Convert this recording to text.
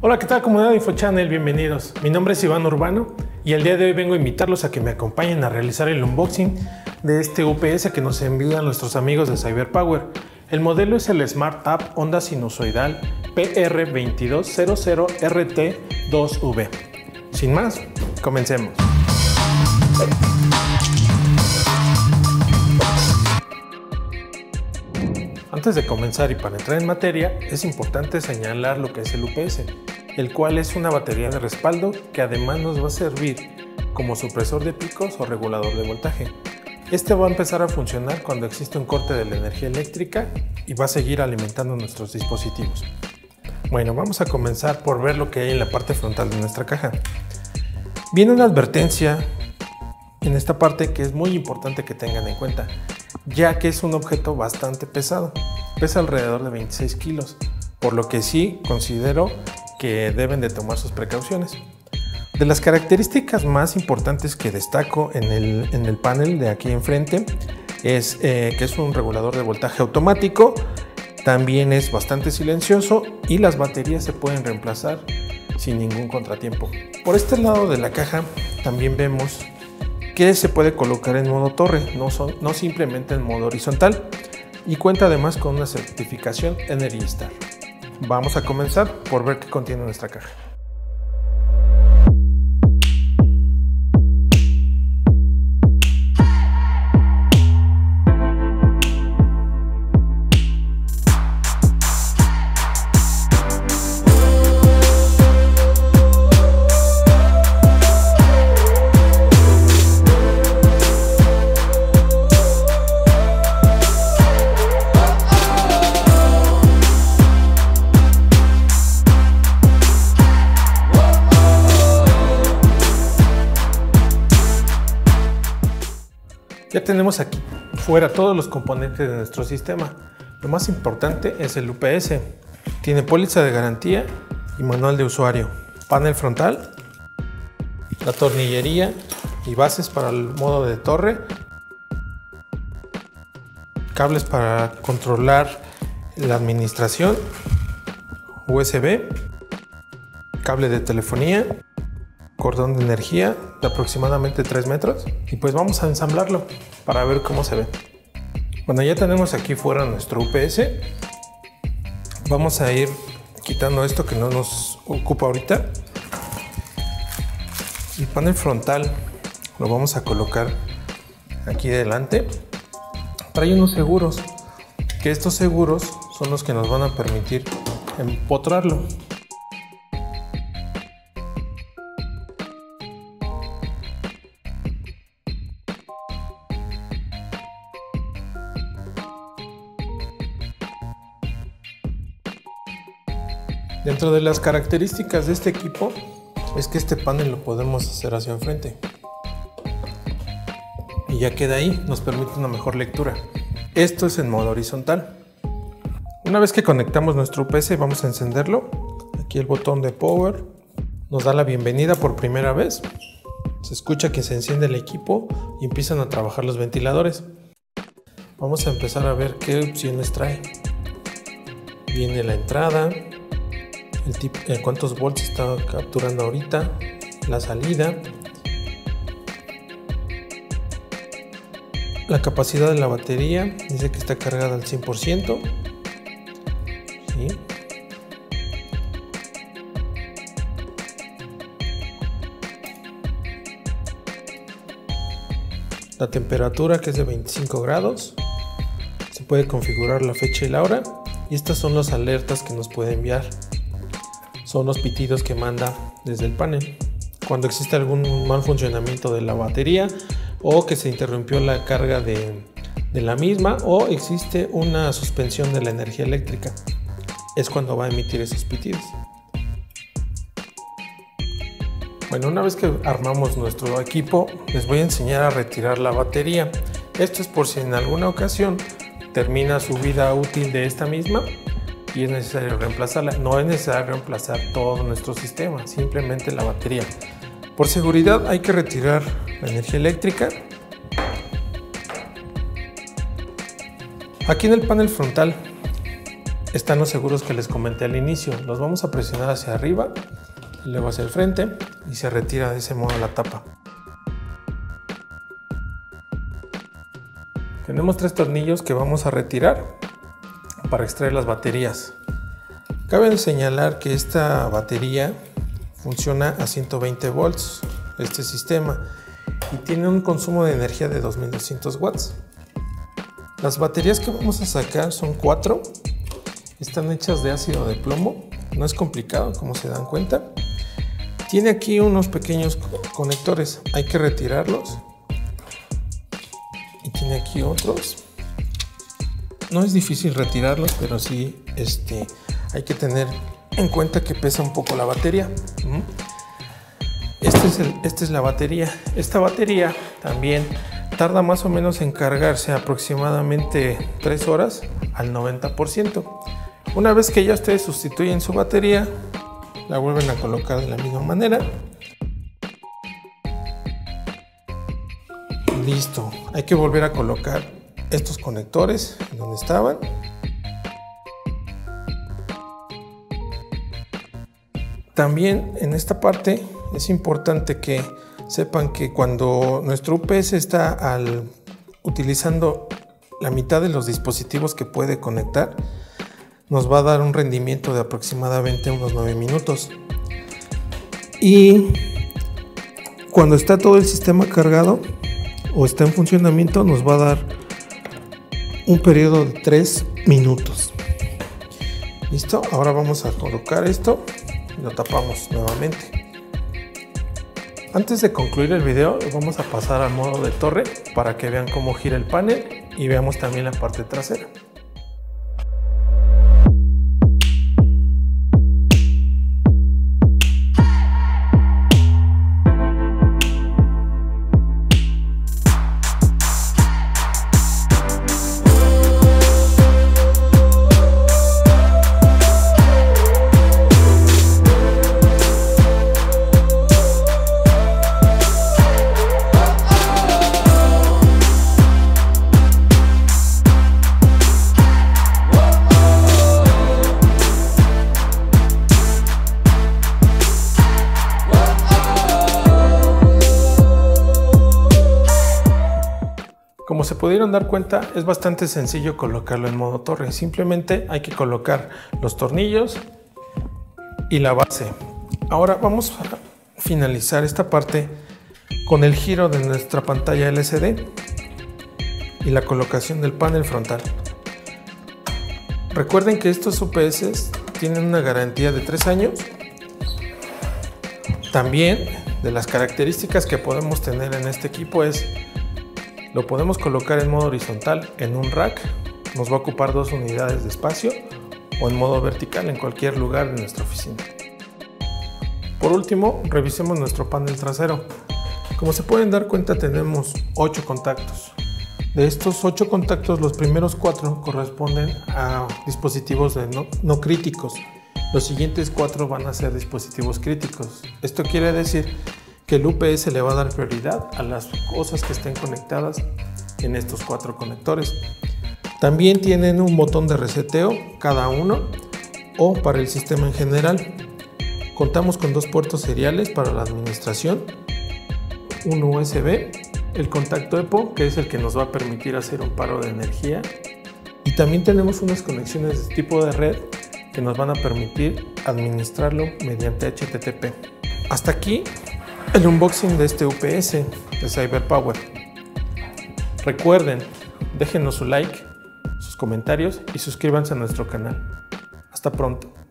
Hola, ¿qué tal comunidad de InfoChannel? Bienvenidos. Mi nombre es Iván Urbano y el día de hoy vengo a invitarlos a que me acompañen a realizar el unboxing de este UPS que nos envían nuestros amigos de CyberPower. El modelo es el Smart App Onda Sinusoidal PR2200RT2V. Sin más, comencemos. Antes de comenzar y para entrar en materia, es importante señalar lo que es el UPS, el cual es una batería de respaldo que además nos va a servir como supresor de picos o regulador de voltaje. Este va a empezar a funcionar cuando existe un corte de la energía eléctrica y va a seguir alimentando nuestros dispositivos. Bueno, vamos a comenzar por ver lo que hay en la parte frontal de nuestra caja. Viene una advertencia en esta parte que es muy importante que tengan en cuenta, ya que es un objeto bastante pesado, pesa alrededor de 26 kilos, por lo que sí considero que deben de tomar sus precauciones. De las características más importantes que destaco en el panel de aquí enfrente es que es un regulador de voltaje automático, también es bastante silencioso y las baterías se pueden reemplazar sin ningún contratiempo. Por este lado de la caja también vemos que se puede colocar en modo torre, no simplemente en modo horizontal, y cuenta además con una certificación Energy Star. Vamos a comenzar por ver qué contiene nuestra caja. Ya tenemos aquí fuera todos los componentes de nuestro sistema. Lo más importante es el UPS. Tiene póliza de garantía y manual de usuario. Panel frontal, la tornillería y bases para el modo de torre. Cables para controlar la administración. USB. Cable de telefonía. Cordón de energía de aproximadamente 3 metros y pues vamos a ensamblarlo para ver cómo se ve. Bueno, ya tenemos aquí fuera nuestro UPS. Vamos a ir quitando esto que no nos ocupa ahorita. El panel frontal lo vamos a colocar aquí delante. Trae unos seguros, que estos seguros son los que nos van a permitir empotrarlo. Dentro de las características de este equipo es que este panel lo podemos hacer hacia enfrente y ya queda ahí, nos permite una mejor lectura. Esto es en modo horizontal. Una vez que conectamos nuestro UPS vamos a encenderlo. Aquí el botón de power nos da la bienvenida por primera vez. Se escucha que se enciende el equipo y empiezan a trabajar los ventiladores. Vamos a empezar a ver qué opciones trae. Viene la entrada, cuántos volts está capturando ahorita, la salida, la capacidad de la batería, dice que está cargada al 100%. ¿Sí? La temperatura, que es de 25 grados, se puede configurar la fecha y la hora y estas son las alertas que nos puede enviar. Son los pitidos que manda desde el panel cuando existe algún mal funcionamiento de la batería o que se interrumpió la carga de la misma o existe una suspensión de la energía eléctrica. Es cuando va a emitir esos pitidos. Bueno, una vez que armamos nuestro equipo, les voy a enseñar a retirar la batería. Esto es por si en alguna ocasión termina su vida útil de esta misma y es necesario reemplazarla. No es necesario reemplazar todo nuestro sistema, simplemente la batería. Por seguridad hay que retirar la energía eléctrica. Aquí en el panel frontal están los seguros que les comenté al inicio. Los vamos a presionar hacia arriba, y luego hacia el frente y se retira de ese modo la tapa. Tenemos 3 tornillos que vamos a retirar para extraer las baterías. Cabe señalar que esta batería funciona a 120 volts, este sistema, y tiene un consumo de energía de 2200 watts. Las baterías que vamos a sacar son 4, están hechas de ácido de plomo, no es complicado como se dan cuenta. Tiene aquí unos pequeños conectores, hay que retirarlos. Y tiene aquí otros. No es difícil retirarlos, pero sí hay que tener en cuenta que pesa un poco la batería. Esta es la batería. Esta batería también tarda más o menos en cargarse aproximadamente 3 horas al 90%. Una vez que ya ustedes sustituyen su batería, la vuelven a colocar de la misma manera. Listo, hay que volver a colocar estos conectores donde estaban. También en esta parte es importante que sepan que cuando nuestro UPS está utilizando la mitad de los dispositivos que puede conectar, nos va a dar un rendimiento de aproximadamente unos 9 minutos. Y cuando está todo el sistema cargado o está en funcionamiento, nos va a dar un periodo de 3 minutos. Listo, ahora vamos a colocar esto y lo tapamos nuevamente. Antes de concluir el video, vamos a pasar al modo de torre para que vean cómo gira el panel y veamos también la parte trasera. Como se pudieron dar cuenta, es bastante sencillo colocarlo en modo torre. Simplemente hay que colocar los tornillos y la base. Ahora vamos a finalizar esta parte con el giro de nuestra pantalla LCD y la colocación del panel frontal. Recuerden que estos UPS tienen una garantía de 3 años. También de las características que podemos tener en este equipo es: lo podemos colocar en modo horizontal en un rack, nos va a ocupar 2 unidades de espacio, o en modo vertical en cualquier lugar de nuestra oficina. Por último, revisemos nuestro panel trasero. Como se pueden dar cuenta, tenemos 8 contactos. De estos 8 contactos, los primeros 4 corresponden a dispositivos no críticos. Los siguientes 4 van a ser dispositivos críticos. Esto quiere decir que el UPS le va a dar prioridad a las cosas que estén conectadas en estos 4 conectores. También tienen un botón de reseteo cada uno, o para el sistema en general. Contamos con 2 puertos seriales para la administración, un USB, el contacto EPO, que es el que nos va a permitir hacer un paro de energía, y también tenemos unas conexiones de tipo de red que nos van a permitir administrarlo mediante HTTP. Hasta aquí el unboxing de este UPS de CyberPower. Recuerden, déjenos su like, sus comentarios y suscríbanse a nuestro canal. Hasta pronto.